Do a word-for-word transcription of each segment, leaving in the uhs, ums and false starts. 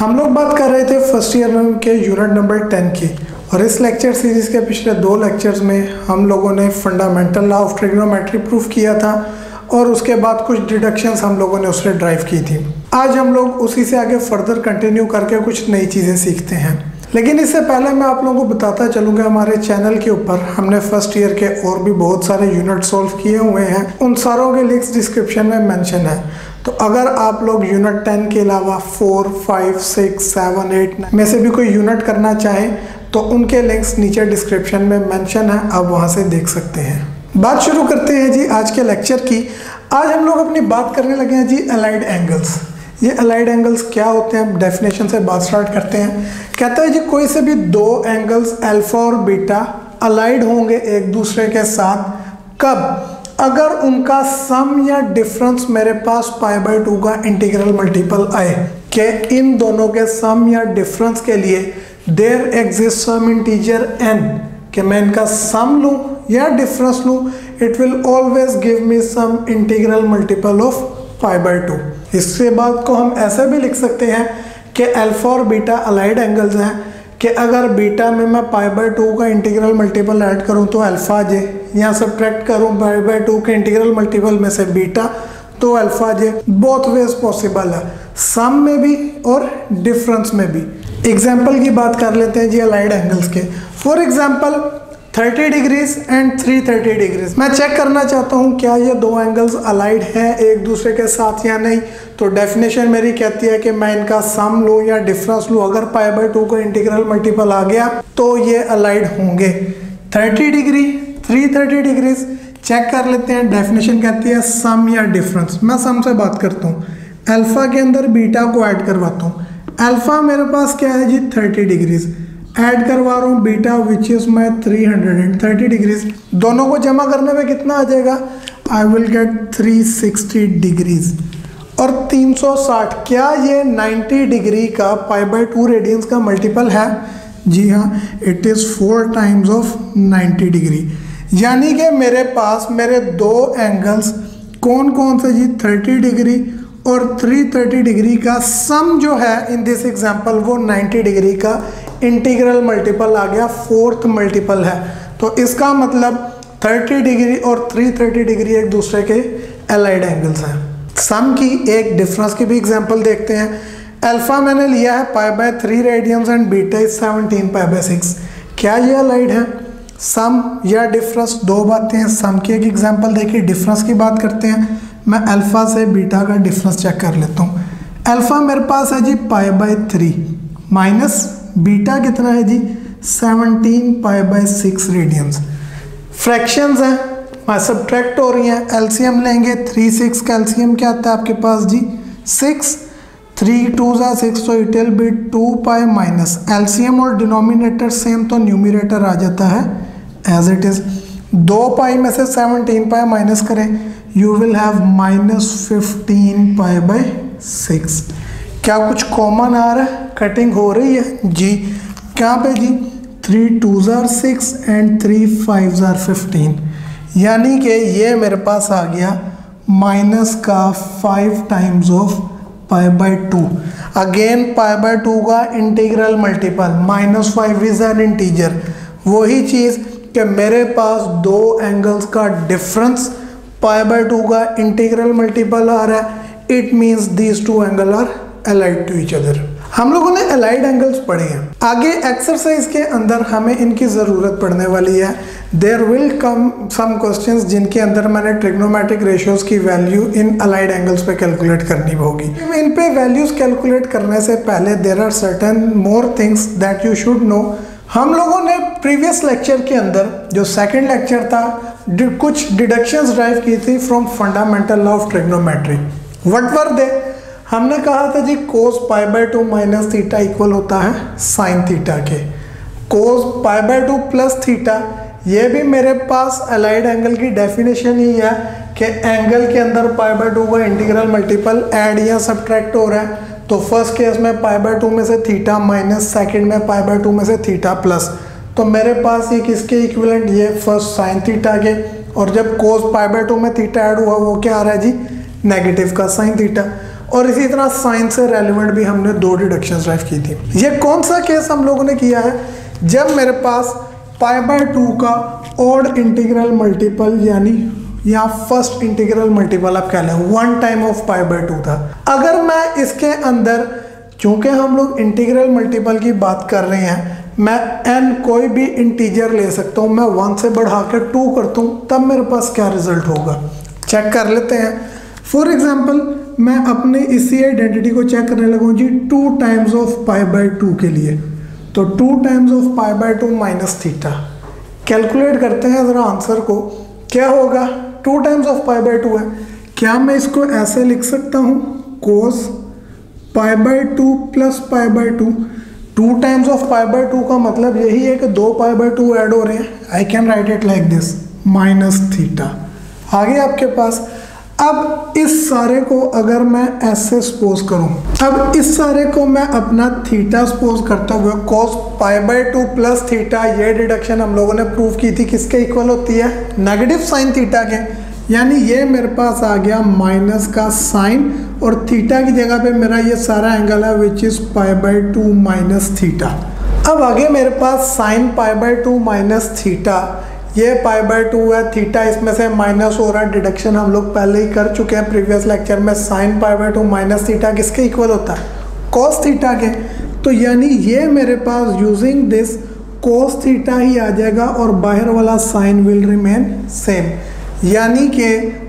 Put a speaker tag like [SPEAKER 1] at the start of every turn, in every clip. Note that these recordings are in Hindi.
[SPEAKER 1] हम लोग बात कर रहे थे फर्स्ट ईयर के यूनिट नंबर टेन की, और इस लेक्चर सीरीज के पिछले दो लेक्चर्स में हम लोगों ने fundamental law of trigonometry proof किया था और उसके बाद कुछ डिडक्शंस हम लोगों ने उससे ड्राइव की थी। आज हम लोग उसी से आगे फर्दर कंटिन्यू करके कुछ नई चीज़ें सीखते हैं। लेकिन इससे पहले मैं आप लोगों को बताता चलूँगा, हमारे चैनल के ऊपर हमने फर्स्ट ईयर के और भी बहुत सारे यूनिट सॉल्व किए हुए हैं, उन सारों के लिंक्स डिस्क्रिप्शन में मेंशन है। तो अगर आप लोग यूनिट टेन के अलावा four, five, six, seven, eight में से भी कोई यूनिट करना चाहें तो उनके लिंक्स नीचे डिस्क्रिप्शन में मेंशन है, आप वहाँ से देख सकते हैं। बात शुरू करते हैं जी आज के लेक्चर की। आज हम लोग अपनी बात करने लगे हैं जी अलाइड एंगल्स। ये अलाइड एंगल्स क्या होते हैं, डेफिनेशन से बात स्टार्ट करते हैं। कहता है जी कोई से भी दो एंगल्स अल्फा और बीटा अलाइड होंगे एक दूसरे के साथ, कब? अगर उनका सम या डिफरेंस मेरे पास पाई बाय टू का इंटीग्रल मल्टीपल आए, कि इन दोनों के सम या डिफरेंस के लिए there exist some integer n, कि मैं इनका सम लूँ या डिफरेंस लूँ, it will always give me some integral multiple of pi by two. इसके बाद को हम ऐसे भी लिख सकते हैं कि अल्फा और बीटा अलाइड एंगल्स हैं, कि अगर बीटा में मैं पाई बाय टू का इंटीग्रल मल्टीपल ऐड करूं तो अल्फा आ जाए, यहाँ सब्ट्रैक्ट करूं पाई बाय टू के इंटीग्रल मल्टीपल में से बीटा तो अल्फा आ जाए। बोथ वेज पॉसिबल है, सम में भी और डिफरेंस में भी। एग्जाम्पल की बात कर लेते हैं जी अलाइड एंगल्स के। For example thirty degrees and three thirty degrees. मैं चेक करना चाहता हूँ क्या ये दो एंगल्स अलाइड हैं एक दूसरे के साथ या नहीं। तो डेफिनेशन मेरी कहती है कि मैं इनका सम लूँ या डिफरेंस लूँ, अगर पाई बाय टू का इंटीग्रल मल्टीपल आ गया तो ये अलाइड होंगे। Thirty degree, three thirty degrees check कर लेते हैं। डेफिनेशन कहती है सम या डिफरेंस। मैं सम से बात करता हूँ, अल्फा के अंदर बीटा को ऐड करवाता हूँ। अल्फा मेरे पास क्या है जी थर्टी डिग्रीज, ऐड करवा रहा हूँ beta which is my three hundred thirty degrees. दोनों को जमा करने में कितना आ जाएगा? I will get three sixty degrees और तीन सौ साठ। क्या ये नाइन्टी डिग्री का पाई बाय टू रेडियंस का मल्टीपल है? जी हाँ, it is four times of ninety degree. यानी कि मेरे पास मेरे दो एंगल्स कौन कौन से जी थर्टी डिग्री और थ्री थर्टी डिग्री का सम जो है इन दिस एग्जांपल वो नाइन्टी डिग्री का इंटीग्रल मल्टीपल आ गया, फोर्थ मल्टीपल है। तो इसका मतलब थर्टी डिग्री और थ्री थर्टी डिग्री एक दूसरे के अलाइड एंगल्स हैं। सम की एक डिफरेंस की भी एग्जांपल देखते हैं। अल्फा मैंने लिया है pi by three radians and beta is seventeen pi by six. क्या ये अलाइड है? सम या डिफरेंस दो बातें हैं। सम की एक एग्जांपल देखिए, डिफरेंस की बात करते हैं। मैं अल्फा से बीटा का डिफरेंस चेक कर लेता हूँ। अल्फा मेरे पास है जी pi by three minus beta कितना है जी seventeen pi by six radians. Fractions हैं, मैं सब्ट्रैक्ट हो रही हैं। एलसीएम लेंगे, थ्री सिक्स का एलसीएम क्या आता है आपके पास जी सिक्स, थ्री टू ज़ा सिक्स, तो it will be two pi minus LCM और डिनोमिनेटर सेम तो न्यूमिनेटर आ जाता है एज इट इज़। दो पाई में से सेवनटीन पाई माइनस करें, you will have minus fifteen pi by six. क्या कुछ कॉमन आ रहा है? कटिंग हो रही है जी। क्या पे जी थ्री टू ज़ार सिक्स एंड थ्री फाइव ज़ार फिफ्टीन, यानी कि ये मेरे पास आ गया माइनस का five times of pi by two. Again pi by two का integral multiple, minus five is an integer. वही चीज़ कि मेरे पास दो एंगल्स का डिफरेंस पाई बाय टू का इंटीग्रल मल्टीपल आ रहा है, it means these two angle are allied to each other. हम लोगों ने अलाइड एंगल्स पढ़े हैं। आगे एक्सरसाइज के अंदर हमें इनकी ज़रूरत पड़ने वाली है। There will come some questions जिनके अंदर मैंने ट्रिग्नोमेट्रिक रेशियोज की वैल्यू इन अलाइड एंगल्स पे कैलकुलेट करनी होगी। इन पे वैल्यूज कैलकुलेट करने से पहले there are certain more things that you should know. हम लोगों ने प्रीवियस लेक्चर के अंदर जो सेकेंड लेक्चर था कुछ डिडक्शंस ड्राइव की थी from fundamental law of trigonometry. What were they? हमने कहा था जी cos pi by two minus theta equal होता है साइन थीटा के। Cos pi by two plus theta, ये भी मेरे पास अलाइड एंगल की डेफिनेशन ही है कि एंगल के अंदर पाई बाय टू का इंटीग्रल मल्टीपल ऐड या सब्ट्रैक्ट हो रहा है। तो फर्स्ट केस में पाई बाय टू में से थीटा माइनस, सेकेंड में पाई बाय टू में से थीटा प्लस। तो मेरे पास ये किसके इक्विवेलेंट? ये फर्स्ट साइन थीटा के। और जब कोस पाई बाय टू में थीटा ऐड हुआ वो क्या आ रहा है जी नेगेटिव का साइन थीटा। और इसी तरह साइन से रेलिवेंट भी हमने दो डिडक्शंस ड्राइव की थी। ये कौन सा केस हम लोगों ने किया है, जब मेरे पास पाई बाय टू का ऑड इंटीग्रल मल्टीपल यानी या फर्स्ट इंटीग्रल मल्टीपल आप कह लें one time of pi by two था। अगर मैं इसके अंदर, चूंकि हम लोग इंटीग्रल मल्टीपल की बात कर रहे हैं, मैं n कोई भी इंटीजर ले सकता हूँ, मैं वन से बढ़ा के टू करता हूँ, तब मेरे पास क्या रिजल्ट होगा चेक कर लेते हैं। फॉर एग्जाम्पल मैं अपने इसी आइडेंटिटी को चेक करने लगूँ जी two times of pi by two के लिए, तो two times of pi by two minus theta calculate करते हैं ज़रा आंसर को, क्या होगा। Two times of pi by two है, क्या मैं इसको ऐसे लिख सकता हूँ cos pi by two plus pi by two. Two times of pi by two का मतलब यही है कि दो पाई बाय टू ऐड हो रहे हैं। I can write it like this minus theta. आगे आपके पास, अब इस सारे को अगर मैं ऐसे सपोज करूं, अब इस सारे को मैं अपना थीटा सपोज करता हुआ cos pi by two plus theta, ये डिडक्शन हम लोगों ने प्रूव की थी किसके इक्वल होती है, नेगेटिव साइन थीटा के। यानी ये मेरे पास आ गया माइनस का साइन और थीटा की जगह पे मेरा ये सारा एंगल है which is pi by two minus theta. अब आगे मेरे पास sine pi by two minus theta, ये पाई बाय टू है, थीटा इसमें से माइनस हो रहा है, डिडक्शन हम लोग पहले ही कर चुके हैं प्रीवियस लेक्चर में। Sine pi by two minus theta किसके इक्वल होता है, कॉस थीटा के। तो यानी ये मेरे पास यूजिंग दिस कॉस थीटा ही आ जाएगा और बाहर वाला साइन विल रिमेन सेम, यानी कि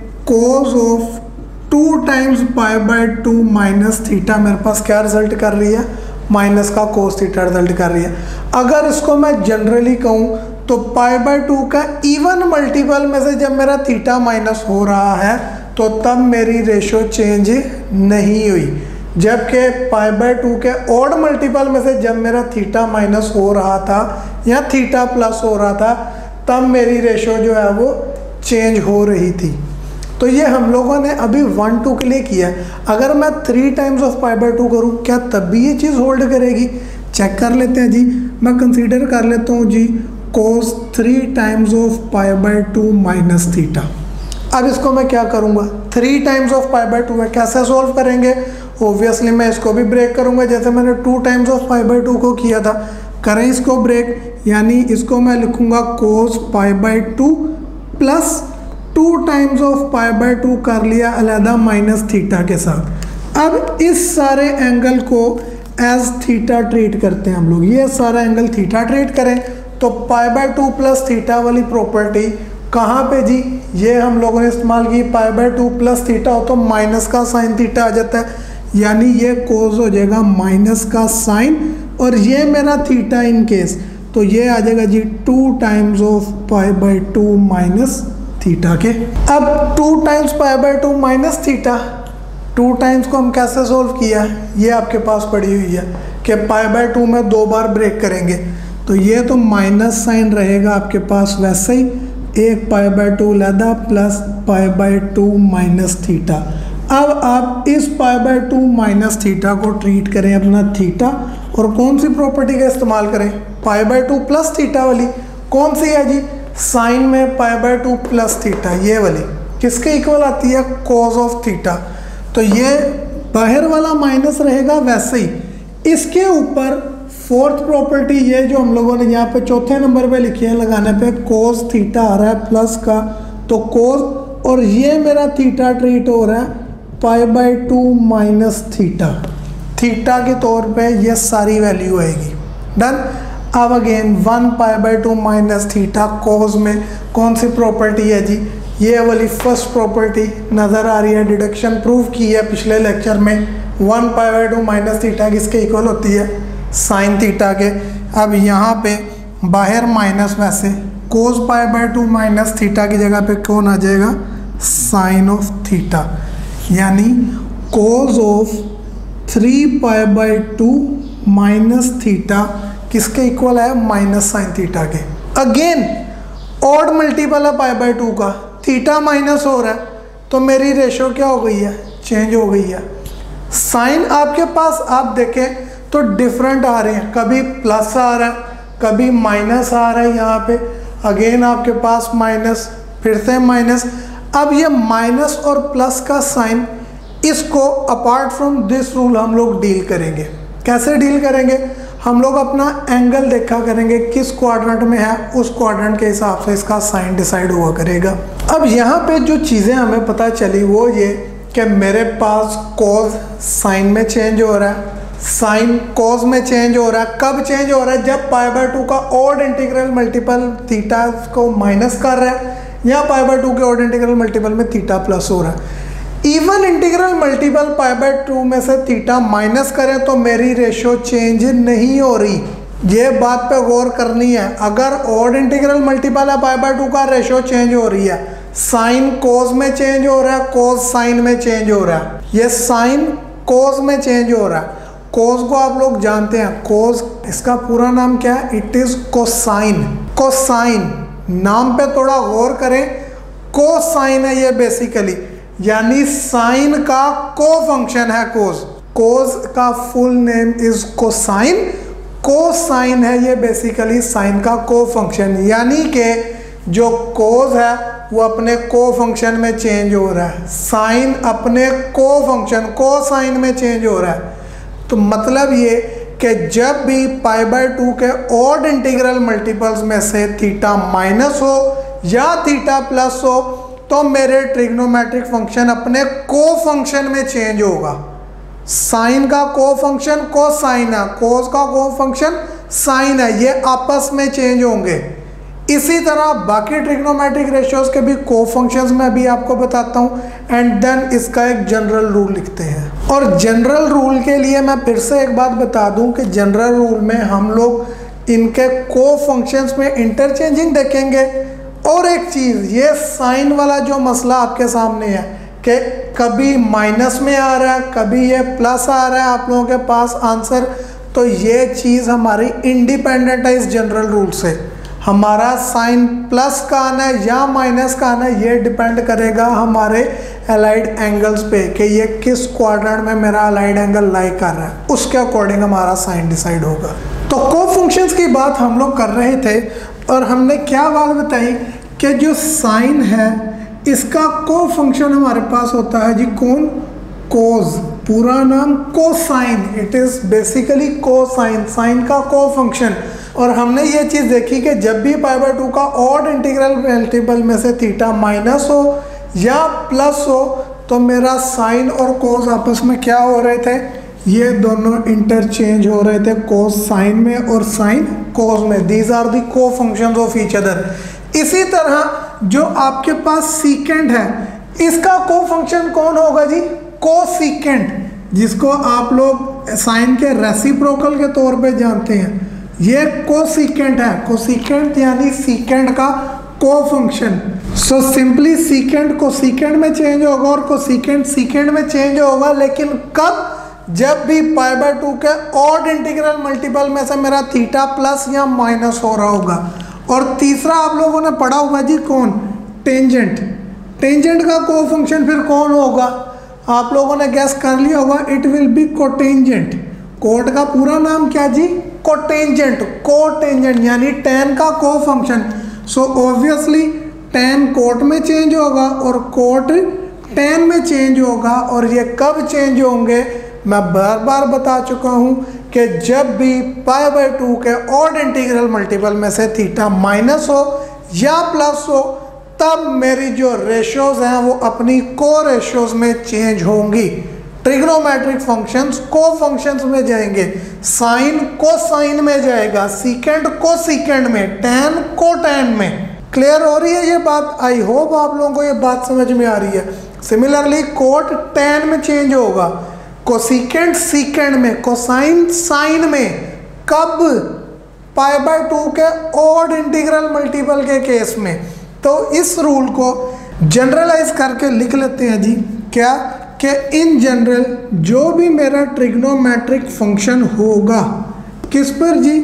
[SPEAKER 1] cos of two times pi by two minus theta मेरे पास क्या रिजल्ट कर रही है, माइनस का कोस थीटा रिजल्ट कर रही है। अगर इसको मैं जनरली कहूँ तो पाई बाय टू का इवन मल्टीपल में से जब मेरा थीटा माइनस हो रहा है तो तब मेरी रेशो चेंज नहीं हुई, जबकि पाई बाय टू के ऑड मल्टीपल में से जब मेरा थीटा माइनस हो रहा था या थीटा प्लस हो रहा था तब मेरी रेशो जो है वो चेंज हो रही थी। तो ये हम लोगों ने अभी वन टू के लिए किया है। अगर मैं three times of pi by two करूँ क्या तब भी ये चीज़ होल्ड करेगी, चेक कर लेते हैं जी। मैं कंसीडर कर लेता हूँ जी cos three times of pi by two minus theta. अब इसको मैं क्या करूँगा, three times of pi by two है, कैसे सॉल्व करेंगे, ओब्वियसली मैं इसको भी ब्रेक करूँगा जैसे मैंने two times of pi by two को किया था। करें इसको ब्रेक, यानी इसको मैं लिखूँगा cos pi by two plus two times of pi by two कर लिया अलहदा माइनस थीटा के साथ। अब इस सारे एंगल को एज थीटा ट्रीट करते हैं हम लोग, ये सारा एंगल थीटा ट्रीट करें तो pi by two plus theta वाली प्रॉपर्टी कहाँ पे जी, ये हम लोगों ने इस्तेमाल की। Pi by two plus theta हो तो माइनस का साइन थीटा आ जाता है, यानी ये कोस हो जाएगा माइनस का साइन और ये मेरा थीटा इन केस, तो ये आ जाएगा जी two times of pi by two minus theta के। अब two times pi by two minus theta, two times को हम कैसे सोल्व किया, ये आपके पास पड़ी हुई है कि पाई बाय टू में दो बार ब्रेक करेंगे तो ये तो माइनस साइन रहेगा आपके पास वैसे ही, एक पाई बाय टू लैदा plus pi by two minus theta. अब आप इस pi by two minus theta को ट्रीट करें अपना थीटा और कौन सी प्रॉपर्टी का इस्तेमाल करें, pi by two plus theta वाली। कौन सी है जी, साइन में pi by two plus theta, ये वाली किसके इक्वल आती है, कॉस ऑफ थीटा। तो ये बाहर वाला माइनस रहेगा वैसे ही। इसके ऊपर फोर्थ प्रॉपर्टी ये जो हम लोगों ने यहाँ पे चौथे नंबर पे लिखी है लगाने पे, कोस थीटा आ रहा है प्लस का, तो कोस और ये मेरा थीटा ट्रीट हो रहा है pi by two minus theta, theta के तौर पे ये सारी वैल्यू आएगी। डन। अब again one pi by two minus theta cos में कौन सी प्रॉपर्टी है जी, ये वाली फर्स्ट प्रॉपर्टी नज़र आ रही है, डिडक्शन प्रूव की है पिछले लेक्चर में। One pi by two minus theta किसके इक्वल होती है, साइन थीटा के। अब यहाँ पे बाहर माइनस वैसे cos pi by two minus theta की जगह पे कौन आ जाएगा, साइन ऑफ थीटा, यानी cos of three pi by two minus theta किसके इक्वल है, माइनस साइन थीटा के। अगेन ऑड मल्टीपल है पाई बाय टू का, थीटा माइनस हो रहा है तो मेरी रेशो क्या हो गई है, चेंज हो गई है। साइन आपके पास आप देखें तो डिफरेंट आ रहे हैं, कभी प्लस आ रहा है कभी माइनस आ रहा है, यहाँ पे अगेन आपके पास माइनस, फिर से माइनस। अब ये माइनस और प्लस का साइन इसको अपार्ट फ्रॉम दिस रूल हम लोग डील करेंगे। कैसे डील करेंगे? हम लोग अपना एंगल देखा करेंगे किस क्वाड्रेंट में है, उस क्वाड्रेंट के हिसाब से इसका साइन डिसाइड हुआ करेगा। अब यहाँ पे जो चीज़ें हमें पता चली वो ये कि मेरे पास कॉज साइन में चेंज हो रहा है, साइन कॉज में चेंज हो रहा है। कब चेंज हो रहा है? जब पाई बाय टू का ऑड इंटीग्रल मल्टीपल थीटा को माइनस कर रहा है, या पाई बाय टू के ऑड इंटीग्रल मल्टीपल में थीटा प्लस हो रहा है। Even integral multiple pi by two में से थीटा माइनस करें तो मेरी रेशियो चेंज नहीं हो रही। ये बात पे गौर करनी है। अगर ऑड इंटीग्रल मल्टीपल है पाई बाय टू का, रेशियो चेंज हो रही है। साइन कोस में चेंज हो रहा है, कोस साइन में चेंज हो रहा है। ये साइन कोस में चेंज हो रहा है। कोस को आप लोग जानते हैं, कोस इसका पूरा नाम क्या है? It is cosine. कोसाइन नाम पे थोड़ा गौर करें। कोसाइन है ये बेसिकली, यानी साइन का को फंक्शन है कोस। कोस का full name is cosine. Cosine है ये बेसिकली साइन का को फंक्शन, यानी कि जो कोस है वो अपने को फंक्शन में चेंज हो रहा है, साइन अपने को फंक्शन को साइन में चेंज हो रहा है। तो मतलब ये कि जब भी पाई बाय टू के ऑड इंटीग्रल मल्टीपल्स में से थीटा माइनस हो या थीटा प्लस हो तो मेरे ट्रिग्नोमेट्रिक फंक्शन अपने को फंक्शन में चेंज होगा। साइन का को फंक्शन को साइन है, कोस का को फंक्शन साइन है, ये आपस में चेंज होंगे। इसी तरह बाकी ट्रिग्नोमेट्रिक रेशियोज के भी को फंक्शंस मैं अभी आपको बताता हूँ, एंड देन इसका एक जनरल रूल लिखते हैं। और जनरल रूल के लिए मैं फिर से एक बात बता दूं कि जनरल रूल में हम लोग इनके को फंक्शंस में इंटरचेंजिंग देखेंगे। और एक चीज़, ये साइन वाला जो मसला आपके सामने है कि कभी माइनस में आ रहा है, कभी ये प्लस आ रहा है आप लोगों के पास आंसर, तो ये चीज़ हमारी इंडिपेंडेंट है इस जनरल रूल से। हमारा साइन प्लस का आना है या माइनस का आना है ये डिपेंड करेगा हमारे अलाइड एंगल्स पे कि ये किस क्वाड्रेंट में मेरा अलाइड एंगल लाई कर रहा है, उसके अकॉर्डिंग हमारा साइन डिसाइड होगा। तो को फंक्शंस की बात हम लोग कर रहे थे और हमने क्या बात बताई कि जो साइन है इसका को फंक्शन हमारे पास होता है जी कौन? कोस। पूरा नाम cosine. It is basically cosine, sine का को फंक्शन। और हमने ये चीज़ देखी कि जब भी पाई बाय टू का ऑड इंटीग्रल मल्टीपल में से थीटा माइनस हो या प्लस हो तो मेरा साइन और कोस आपस में क्या हो रहे थे? ये दोनों इंटरचेंज हो रहे थे, कोस साइन में और साइन कोस में। दीज आर दी को फंक्शंस ऑफ ईच अदर। इसी तरह जो आपके पास सीकेंड है इसका को फंक्शन कौन होगा जी? कोसीकेंड, जिसको आप लोग साइन के रेसिप्रोकल के तौर पे जानते हैं। ये कोसीकेंड है। कोसीकेंड यानी सीकेंड का को फंक्शन। सो सिंपली सीकेंड कोसीकेंड में चेंज होगा और कोसीकेंड सीकेंड में चेंज होगा, लेकिन कब? जब भी पाई बाय टू के ऑड इंटीग्रल मल्टीपल में से मेरा थीटा प्लस या माइनस हो रहा होगा। और तीसरा आप लोगों ने पढ़ा हुआ जी कौन? टेंजेंट। टेंजेंट का को फंक्शन फिर कौन होगा? आप लोगों ने गैस कर लिया होगा, it will be cotangent. Cot का पूरा नाम क्या जी? कोटेंजेंट। कोटेंजेंट यानी टेन का co function. So obviously tan cot में चेंज होगा और कोट टेन में चेंज होगा। और ये कब चेंज होंगे? मैं बार बार बता चुका हूँ कि जब भी पाई बाय टू के ऑड इंटीग्रल मल्टीपल में से थीटा माइनस हो या प्लस हो तब मेरी जो रेशियोज हैं वो अपनी को रेशियोज में चेंज होंगी। ट्रिग्नोमेट्रिक फंक्शंस को फंक्शंस में जाएंगे, साइन को साइन में जाएगा, सीकेंड को सीकेंड में, टेन को टेन में। क्लियर हो रही है ये बात? आई होप आप लोगों को ये बात समझ में आ रही है। सिमिलरली कोट टेन में चेंज होगा, कोसीकेंड सीकेंड में, कोसाइन साइन में। कब? पाई बाय टू के ऑड इंटीग्रल मल्टीपल के केस में। तो इस रूल को जनरलाइज करके लिख लेते हैं जी क्या? कि इन जनरल जो भी मेरा ट्रिग्नोमेट्रिक फंक्शन होगा किस पर जी?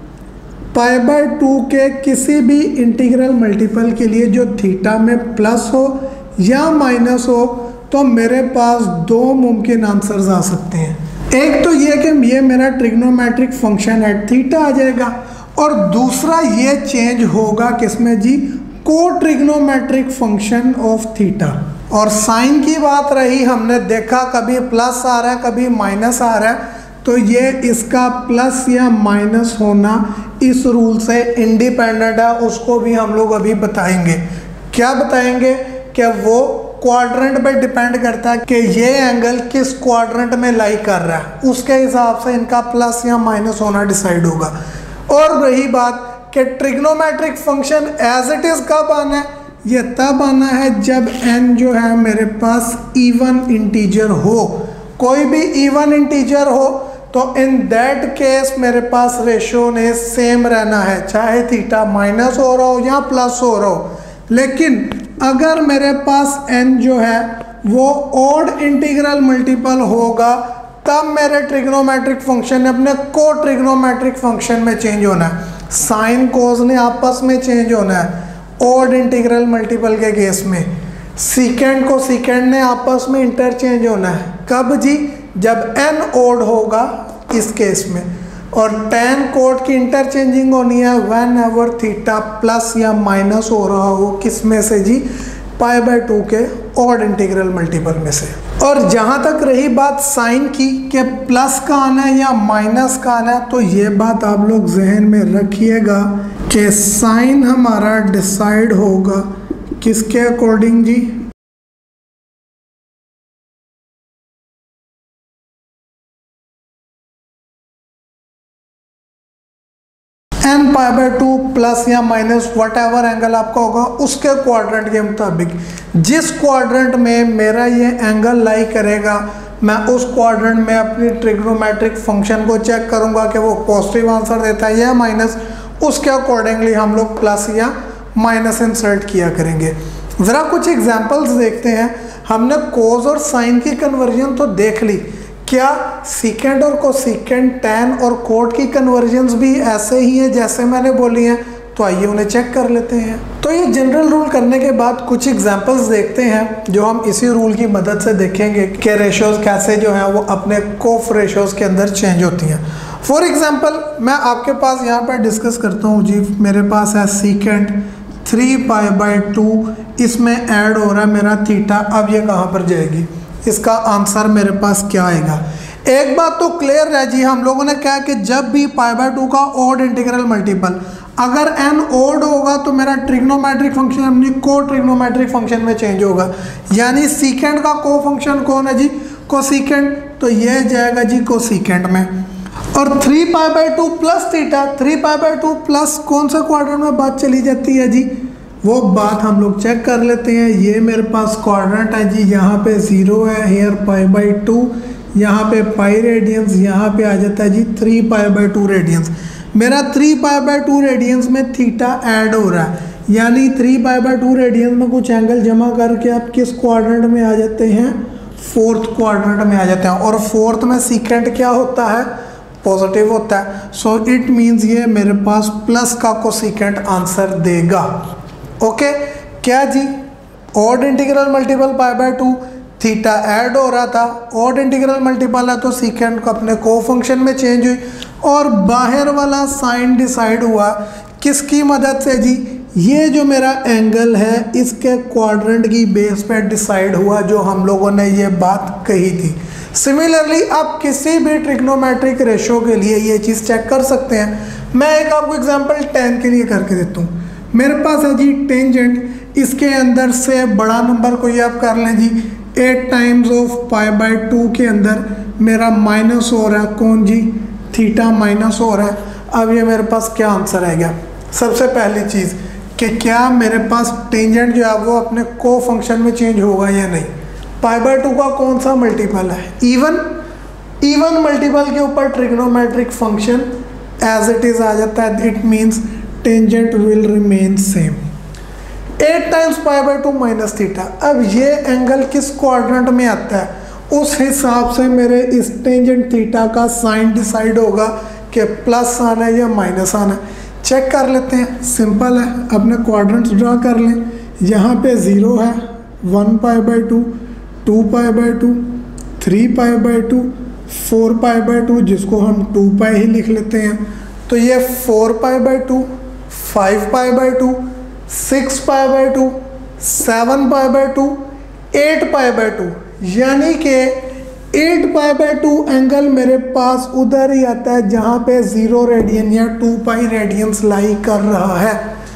[SPEAKER 1] पाई बाय टू के किसी भी इंटीग्रल मल्टीपल के लिए जो थीटा में प्लस हो या माइनस हो तो मेरे पास दो मुमकिन आंसर्स आ सकते हैं। एक तो ये कि ये मेरा ट्रिग्नोमेट्रिक फंक्शन एट थीटा आ जाएगा, और दूसरा ये चेंज होगा किसमें जी? Co trigonometric function of theta. और साइन की बात रही, हमने देखा कभी प्लस आ रहा है कभी माइनस आ रहा है, तो ये इसका प्लस या माइनस होना इस रूल से इंडिपेंडेंट है। उसको भी हम लोग अभी बताएंगे। क्या बताएंगे कि वो क्वाड्रेंट पे डिपेंड करता है कि ये एंगल किस क्वाड्रेंट में लाई कर रहा है, उसके हिसाब से इनका प्लस या माइनस होना डिसाइड होगा। और रही बात कि trigonometric function as it is कब आना है, ये तब आना है जब n जो है मेरे पास इवन इंटीजर हो। कोई भी इवन इंटीजर हो तो इन दैट केस मेरे पास रेशियो ने सेम रहना है, चाहे थीटा माइनस हो रहा हो या प्लस हो रहा हो। लेकिन अगर मेरे पास n जो है वो ऑड इंटीग्रल मल्टीपल होगा, तब मेरे ट्रिग्नोमेट्रिक फंक्शन ने अपने को ट्रिग्नोमेट्रिक फंक्शन में चेंज होना है। साइन कोस ने आपस में चेंज होना है ऑड इंटीग्रल मल्टीपल के केस में। सीकेंड को सीकेंड ने आपस में इंटरचेंज होना है। कब जी? जब n ऑड होगा इस केस में। और टेन कोड की इंटरचेंजिंग होनी है व्हेन एवर थीटा प्लस या माइनस हो रहा हो, किस में से जी? पाई बाय टू के ऑड इंटीग्रल मल्टीपल में से। और जहाँ तक रही बात साइन की कि प्लस का आना है या माइनस का आना है, तो ये बात आप लोग जहन में रखिएगा कि साइन हमारा डिसाइड होगा किसके अकॉर्डिंग जी? N pi by two plus या माइनस वट एवर एंगल आपका होगा उसके क्वाड्रेंट के मुताबिक। जिस क्वाड्रेंट में मेरा ये एंगल लाई करेगा, मैं उस क्वाड्रेंट में अपनी ट्रिग्नोमेट्रिक फंक्शन को चेक करूंगा कि वो पॉजिटिव आंसर देता है या माइनस। उसके अकॉर्डिंगली हम लोग प्लस या माइनस इंसर्ट किया करेंगे। ज़रा कुछ एग्जांपल्स देखते हैं। हमने कोस और साइन की कन्वर्जन तो देख ली, क्या सीकेंड और कोसेकेंड, टैन और कोट की कन्वर्जन्स भी ऐसे ही हैं जैसे मैंने बोली हैं? तो आइए उन्हें चेक कर लेते हैं। तो ये जनरल रूल करने के बाद कुछ एग्जांपल्स देखते हैं जो हम इसी रूल की मदद से देखेंगे कि रेशियोज कैसे जो हैं वो अपने कोफ रेशियोज के अंदर चेंज होती हैं। फॉर एग्जांपल मैं आपके पास यहाँ पर डिस्कस करता हूँ जी। मेरे पास है secant three pi by two, इसमें ऐड हो रहा है मेरा थीटा। अब ये कहाँ पर जाएगी? इसका आंसर मेरे पास क्या आएगा? एक बात तो क्लियर है जी, हम लोगों ने क्या कि जब भी पाई बाय टू का ऑड इंटीग्रल मल्टीपल अगर n ऑड होगा तो मेरा ट्रिग्नोमेट्रिक फंक्शन अपनी को ट्रिग्नोमेट्रिक फंक्शन में चेंज होगा। यानी सीकेंड का को फंक्शन कौन है जी? कोसेकेंड। तो ये जाएगा जी कोसेकेंड में। और three pi by two plus theta, three pi by two plus कौन सा क्वाड्रेंट में बात चली जाती है जी? वो बात हम लोग चेक कर लेते हैं। ये मेरे पास क्वाड्रेंट है जी, यहाँ पे ज़ीरो है, हेयर पाई बाई टू, यहाँ पे पाई रेडियंस, यहाँ पे आ जाता है जी three pi by two radians. मेरा three pi by two radians में थीटा ऐड हो रहा है, यानी three pi by two radians में कुछ एंगल जमा करके आप किस क्वाड्रेंट में आ जाते हैं? फोर्थ क्वाड्रेंट में आ जाते हैं। और फोर्थ में सीकेंड क्या होता है? पॉजिटिव होता है। सो इट मीन्स ये मेरे पास प्लस का कोसेकेंट आंसर देगा। ओके okay, क्या जी? Odd integral multiple pi by two, theta add हो रहा था, ऑड इंटीग्रल मल्टीपल है तो सीकेंड को अपने को फंक्शन में चेंज हुई। और बाहर वाला साइन डिसाइड हुआ किसकी मदद से जी? ये जो मेरा एंगल है इसके क्वाड्रेंट की बेस पे डिसाइड हुआ, जो हम लोगों ने ये बात कही थी। सिमिलरली आप किसी भी ट्रिग्नोमेट्रिक रेशियो के लिए ये चीज़ चेक कर सकते हैं। मैं एक आपको एग्जांपल टेन के लिए करके देता हूँ। मेरे पास है जी टेंजेंट, इसके अंदर से बड़ा नंबर कोई आप कर लें जी, eight times of pi by two के अंदर मेरा माइनस हो रहा है कौन जी? थीटा माइनस हो रहा है। अब ये मेरे पास क्या आंसर आएगा? सबसे पहली चीज़ कि क्या मेरे पास टेंजेंट जो है वो अपने को फंक्शन में चेंज होगा या नहीं? पाई बाय टू का कौन सा मल्टीपल है? इवन। इवन मल्टीपल के ऊपर trigonometric function as it is आ जाता है। It means tangent will remain same. Eight times pi by two minus theta. अब ये एंगल किस क्वाड्रेंट में आता है, उस हिसाब से मेरे इस टेंजेंट थीटा का साइन डिसाइड होगा कि प्लस आना है या माइनस आना है। चेक कर लेते हैं, सिंपल है। अपने क्वाड्रेंट्स ड्रा कर लें। यहाँ पे ज़ीरो है, one pi by two, two pi by two, three pi by two, four pi by two, जिसको हम टू पाई ही लिख लेते हैं। तो ये four pi by two, five pi by two, six pi by two, seven pi by two, eight pi by two, यानी कि eight pi by two angle मेरे पास उधर ही आता है जहाँ पे ज़ीरो रेडियन या टू पाई रेडियंस लाई कर रहा है।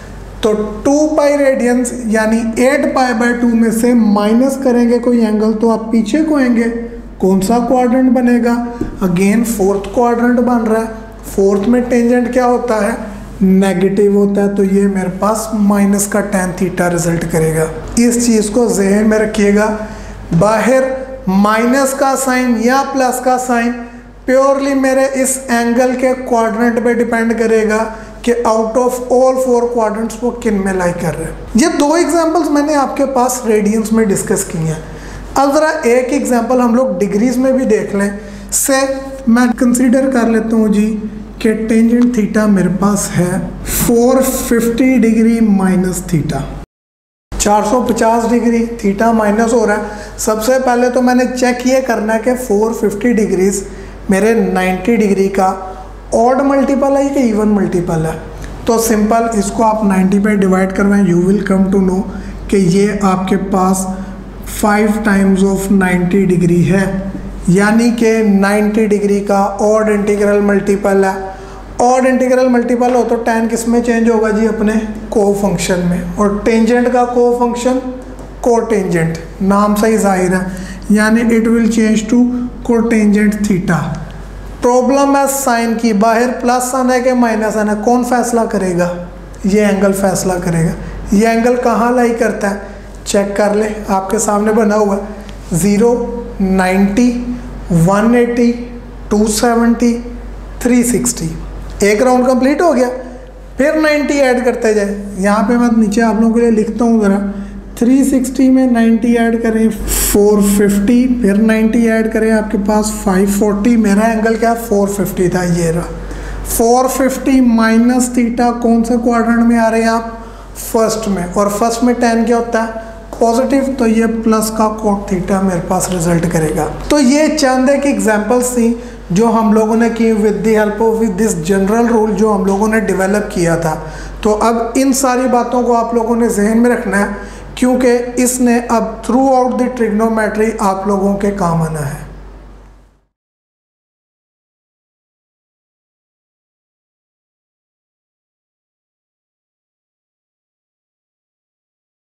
[SPEAKER 1] तो टू पाई रेडियंस यानी एट पाई बाय टू में से माइनस करेंगे कोई एंगल तो आप पीछे को आएंगे, कौन सा क्वाड्रेंट बनेगा? अगेन फोर्थ क्वाड्रेंट बन रहा है। फोर्थ में टेंजेंट क्या होता है? नेगेटिव होता है। तो ये मेरे पास माइनस का टेन थीटा रिजल्ट करेगा। इस चीज़ को जहन में रखिएगा। बाहर माइनस का साइन या प्लस का साइन प्योरली मेरे इस एंगल के क्वाड्रेंट पे डिपेंड करेगा कि out of all four quadrants वो किन में लाई कर रहे हैं। ये दो एग्जांपल्स मैंने आपके पास रेडियंस में डिस्कस की हैं। अब ज़रा एक एग्जांपल हम लोग डिग्रीज में भी देख लें। से मैं कंसीडर कर लेता हूँ जी कि टेंजेंट थीटा मेरे पास है four fifty degree minus theta, चार सौ पचास डिग्री थीटा माइनस हो रहा है। सबसे पहले तो मैंने चेक ये करना है कि फोर फिफ्टी डिग्रीज मेरे नाइन्टी डिग्री का ऑड मल्टीपल है कि इवन मल्टीपल है। तो सिंपल इसको आप नाइन्टी पे डिवाइड करवाएं, you will come to know कि ये आपके पास five times of ninety degree है, यानी कि नाइन्टी डिग्री का ऑड इंटीग्रल मल्टीपल है। ऑड इंटीग्रल मल्टीपल हो तो tan किस में चेंज होगा जी? अपने को फंक्शन में। और टेंजेंट का को फंक्शन को टेंजेंट, नाम से ही जाहिर है, यानी it will change to cotangent theta. Problem है साइन की, बाहर प्लस आना है कि माइनस आना है, कौन फैसला करेगा? ये एंगल फैसला करेगा। ये एंगल कहाँ लाई करता है? चेक कर ले, आपके सामने बना हुआ है zero, ninety, one eighty, two seventy, three sixty. एक राउंड कंप्लीट हो गया, फिर नाइन्टी ऐड करते जाए। यहाँ पे मैं नीचे आप लोगों के लिए लिखता हूँ ज़रा, थ्री सिक्सटी में नाइन्टी ऐड करें फोर फिफ्टी, फिर नाइन्टी ऐड करें आपके पास फाइव फोर्टी। मेरा एंगल क्या? फोर फिफ्टी था, ये रहा। फोर फिफ्टी माइनस थीटा कौन से क्वाड्रेंट में आ रहे हैं आप? फर्स्ट में। और फर्स्ट में टेन क्या होता है? पॉजिटिव। तो ये प्लस का कोट थीटा मेरे पास रिजल्ट करेगा। तो ये चंद एक एग्जांपल्स थी जो हम लोगों ने की with the help of with this general rule जो हम लोगों ने डेवलप किया था। तो अब इन सारी बातों को आप लोगों ने जहन में रखना है, क्योंकि इसने अब थ्रू आउट द ट्रिग्नोमेट्री आप लोगों के काम आना है।